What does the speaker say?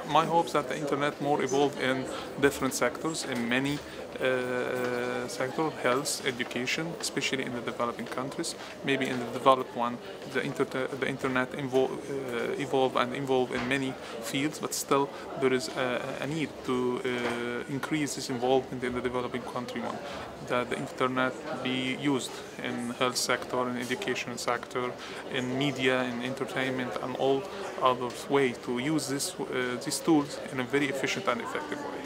my hopes that the internet more evolve in different sectors, in many sectors, health, education, especially in the developing countries. Maybe in the developed one, the internet evolve in many fields, but still there is a need to increase this involvement in the developing country one. That the internet be used in health sector, in education sector, in media, in entertainment, and all other ways to use these tools in a very efficient and effective way.